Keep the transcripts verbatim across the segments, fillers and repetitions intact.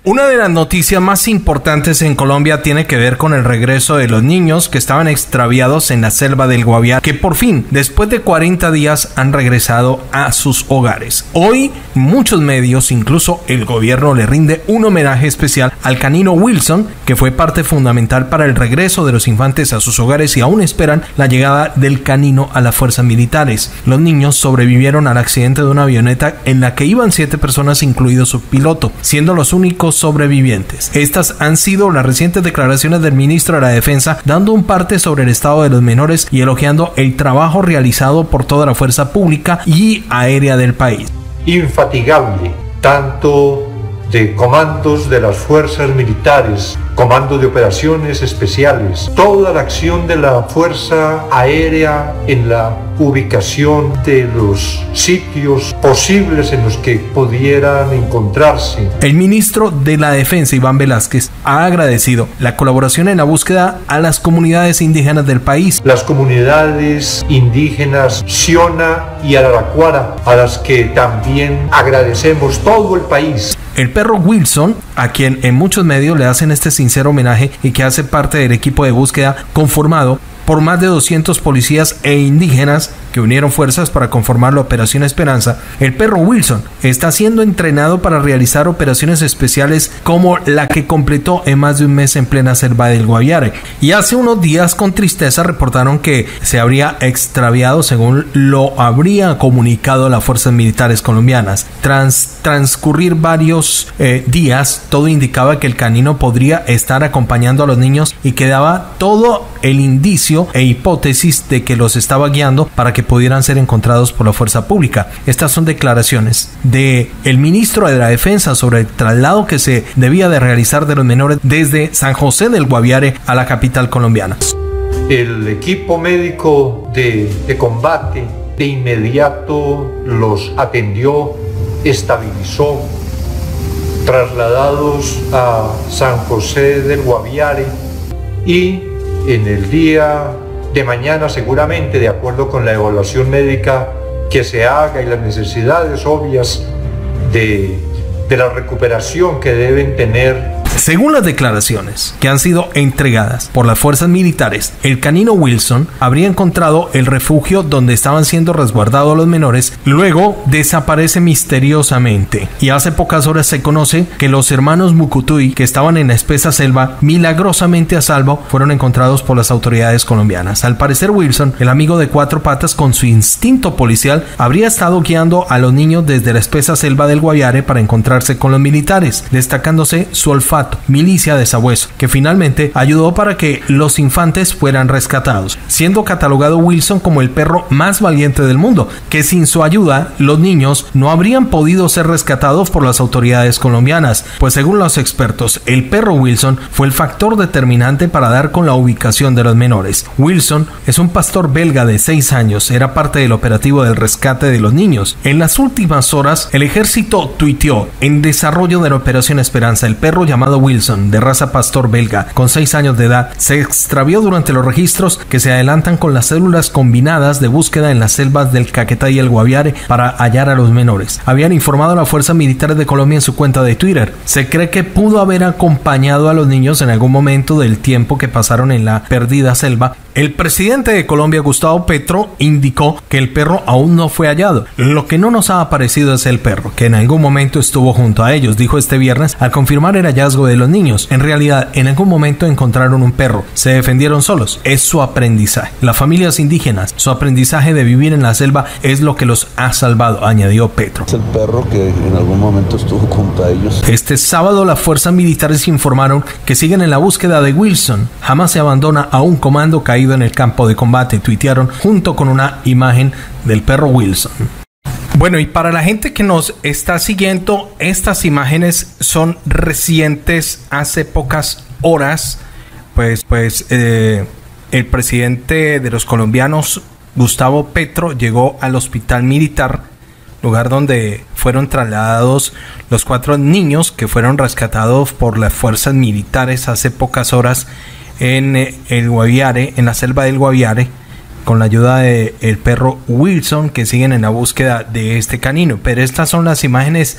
Una de las noticias más importantes en Colombia tiene que ver con el regreso de los niños que estaban extraviados en la selva del Guaviare, que por fin, después de cuarenta días, han regresado a sus hogares. Hoy, muchos medios, incluso el gobierno, le rinde un homenaje especial al canino Wilson, que fue parte fundamental para el regreso de los infantes a sus hogares y aún esperan la llegada del canino a las fuerzas militares. Los niños sobrevivieron al accidente de una avioneta en la que iban siete personas, incluido su piloto, siendo los únicos sobrevivientes. Estas han sido las recientes declaraciones del ministro de la Defensa, dando un parte sobre el estado de los menores y elogiando el trabajo realizado por toda la fuerza pública y aérea del país. Infatigable, tanto de comandos de las fuerzas militares, comandos de operaciones especiales, toda la acción de la fuerza aérea en la ubicación de los sitios posibles en los que pudieran encontrarse. El ministro de la Defensa, Iván Velásquez, ha agradecido la colaboración en la búsqueda a las comunidades indígenas del país. Las comunidades indígenas Xiona y Araraquara, a las que también agradecemos todo el país. El perro Wilson, a quien en muchos medios le hacen este sincero homenaje y que hace parte del equipo de búsqueda conformado por más de doscientos policías e indígenas que unieron fuerzas para conformar la Operación Esperanza. El perro Wilson está siendo entrenado para realizar operaciones especiales como la que completó en más de un mes en plena selva del Guaviare. Y hace unos días, con tristeza, reportaron que se habría extraviado, según lo habría comunicado las fuerzas militares colombianas. Tras transcurrir varios eh, días, todo indicaba que el canino podría estar acompañando a los niños y quedaba todo el indicio e hipótesis de que los estaba guiando para que pudieran ser encontrados por la fuerza pública. Estas son declaraciones de el ministro de la Defensa sobre el traslado que se debía de realizar de los menores desde San José del Guaviare a la capital colombiana. El equipo médico de, de combate de inmediato los atendió, estabilizó, trasladados a San José del Guaviare, y en el día de mañana, seguramente, de acuerdo con la evaluación médica que se haga y las necesidades obvias de, de la recuperación que deben tener. Según las declaraciones que han sido entregadas por las fuerzas militares, el canino Wilson habría encontrado el refugio donde estaban siendo resguardados los menores, luego desaparece misteriosamente y hace pocas horas se conoce que los hermanos Mucutuy, que estaban en la espesa selva, milagrosamente a salvo, fueron encontrados por las autoridades colombianas. Al parecer, Wilson, el amigo de cuatro patas con su instinto policial, habría estado guiando a los niños desde la espesa selva del Guaviare para encontrarse con los militares, destacándose su olfato, milicia de sabueso, que finalmente ayudó para que los infantes fueran rescatados, siendo catalogado Wilson como el perro más valiente del mundo, que sin su ayuda los niños no habrían podido ser rescatados por las autoridades colombianas, pues según los expertos, el perro Wilson fue el factor determinante para dar con la ubicación de los menores. Wilson es un pastor belga de seis años, era parte del operativo del rescate de los niños. En las últimas horas, el ejército tuiteó: en desarrollo de la Operación Esperanza, el perro llamado Wilson, de raza pastor belga, con seis años de edad, se extravió durante los registros que se adelantan con las células combinadas de búsqueda en las selvas del Caquetá y el Guaviare para hallar a los menores. Habían informado a las fuerzas militares de Colombia en su cuenta de Twitter. Se cree que pudo haber acompañado a los niños en algún momento del tiempo que pasaron en la perdida selva. El presidente de Colombia, Gustavo Petro, indicó que el perro aún no fue hallado. Lo que no nos ha aparecido es el perro, que en algún momento estuvo junto a ellos, dijo este viernes al confirmar el hallazgo de los niños. En realidad, en algún momento encontraron un perro, se defendieron solos. Es su aprendizaje. Las familias indígenas, su aprendizaje de vivir en la selva es lo que los ha salvado, añadió Petro. Es el perro que en algún momento estuvo junto a ellos. Este sábado las fuerzas militares informaron que siguen en la búsqueda de Wilson. Jamás se abandona a un comando caído en el campo de combate, tuitearon junto con una imagen del perro Wilson. Bueno, y para la gente que nos está siguiendo, estas imágenes son recientes, hace pocas horas, pues, pues eh, el presidente de los colombianos, Gustavo Petro, llegó al hospital militar, lugar donde fueron trasladados los cuatro niños que fueron rescatados por las fuerzas militares hace pocas horas en el Guaviare, en la selva del Guaviare, con la ayuda del perro Wilson, que siguen en la búsqueda de este canino. Pero estas son las imágenes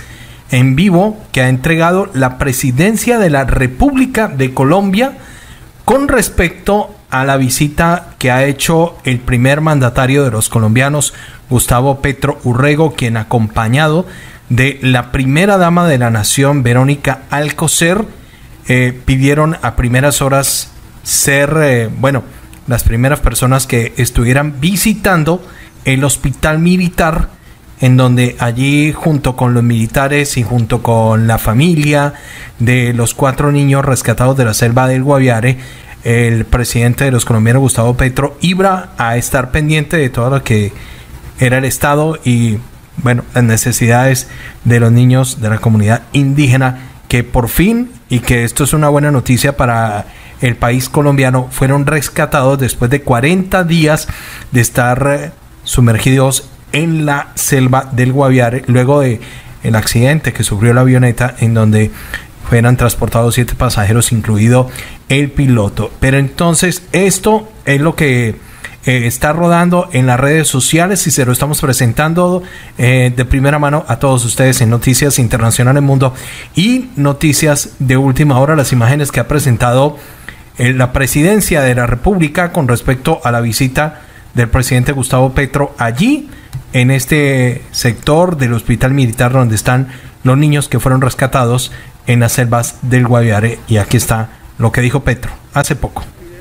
en vivo que ha entregado la presidencia de la República de Colombia con respecto a la visita que ha hecho el primer mandatario de los colombianos, Gustavo Petro Urrego, quien acompañado de la primera dama de la nación, Verónica Alcocer, eh, pidieron a primeras horas ser, eh, bueno, las primeras personas que estuvieran visitando el hospital militar, en donde allí junto con los militares y junto con la familia de los cuatro niños rescatados de la selva del Guaviare, el presidente de los colombianos, Gustavo Petro, iba a estar pendiente de todo lo que era el Estado y, bueno, las necesidades de los niños de la comunidad indígena, que por fin, y que esto es una buena noticia para el país colombiano, fueron rescatados después de cuarenta días de estar sumergidos en la selva del Guaviare, luego de el accidente que sufrió la avioneta, en donde fueran transportados siete pasajeros, incluido el piloto. Pero entonces esto es lo que eh, está rodando en las redes sociales y se lo estamos presentando eh, de primera mano a todos ustedes en Noticias Internacionales Mundo y Noticias de Última Hora, las imágenes que ha presentado eh, la presidencia de la República con respecto a la visita del presidente Gustavo Petro allí en este sector del hospital militar donde están los niños que fueron rescatados en las selvas del Guaviare. Y aquí está lo que dijo Petro hace poco.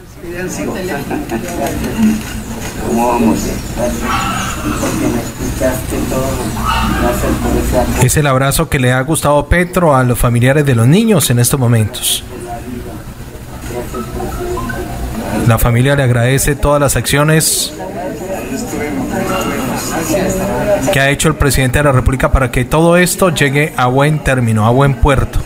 ¿Cómo vamos? Es el abrazo que le ha Gustavo Petro a los familiares de los niños en estos momentos. La familia le agradece todas las acciones que ha hecho el presidente de la República para que todo esto llegue a buen término, a buen puerto.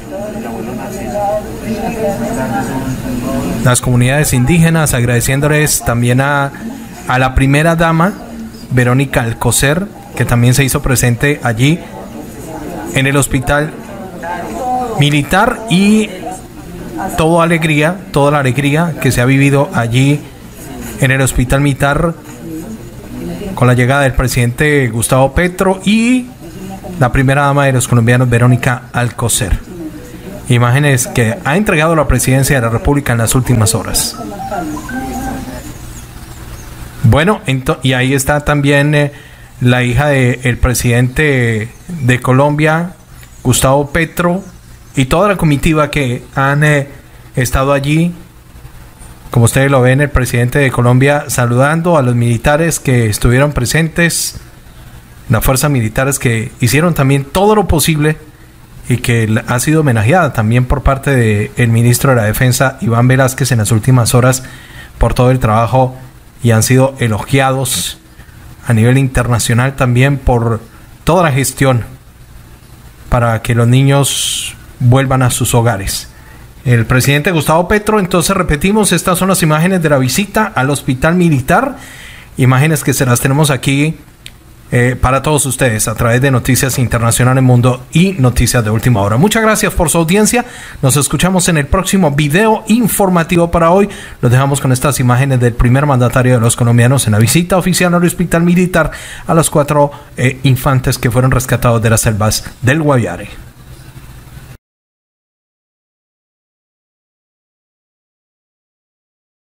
Las comunidades indígenas agradeciéndoles también a, a la primera dama, Verónica Alcocer, que también se hizo presente allí en el hospital militar, y toda alegría, toda la alegría que se ha vivido allí en el hospital militar con la llegada del presidente Gustavo Petro y la primera dama de los colombianos, Verónica Alcocer. Imágenes que ha entregado la presidencia de la República en las últimas horas. Bueno, y ahí está también eh, la hija del presidente de Colombia, Gustavo Petro, y toda la comitiva que han eh, estado allí. Como ustedes lo ven, el presidente de Colombia saludando a los militares que estuvieron presentes, las fuerzas militares que hicieron también todo lo posible y que ha sido homenajeada también por parte del ministro de la Defensa, Iván Velázquez, en las últimas horas por todo el trabajo, y han sido elogiados a nivel internacional también por toda la gestión para que los niños vuelvan a sus hogares. El presidente Gustavo Petro, entonces repetimos, estas son las imágenes de la visita al hospital militar, imágenes que se las tenemos aquí eh, para todos ustedes a través de Noticias Internacionales Mundo y Noticias de Última Hora. Muchas gracias por su audiencia, nos escuchamos en el próximo video informativo. Para hoy los dejamos con estas imágenes del primer mandatario de los colombianos en la visita oficial al hospital militar a los cuatro eh, infantes que fueron rescatados de las selvas del Guaviare.